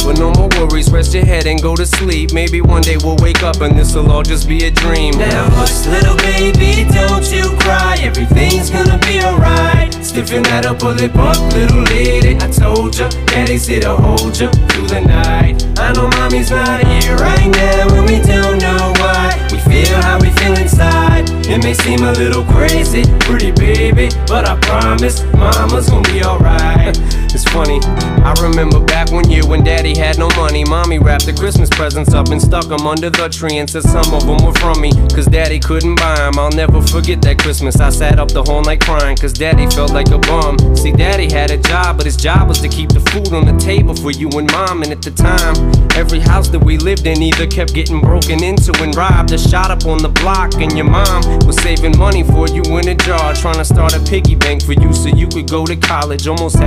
But no more worries, rest your head and go to sleep. Maybe one day we'll wake up and this'll all just be a dream. Now hush, little baby, don't you cry. Everything's gonna be alright. Stiffen that up, pull it up, little lady. I told ya, daddy's here to hold ya through the night. I know mommy's not here right now, and we don't know why. We feel how we feel inside. It may seem a little crazy, pretty baby, but I promise mama's gonna be alright. It's funny, I remember back one year when daddy had no money. Mommy wrapped the Christmas presents up and stuck them under the tree and said some of them were from me, cause daddy couldn't buy them. I'll never forget that Christmas. I sat up the whole night crying cause daddy felt like a bum. See, daddy had a job, but his job was to keep the food on the table for you and mom. And at the time, every house that we lived in either kept getting broken into and robbed or shot up on the block. And your mom was saving money for you in a jar, trying to start a piggy bank for you so you could go to college. Almost had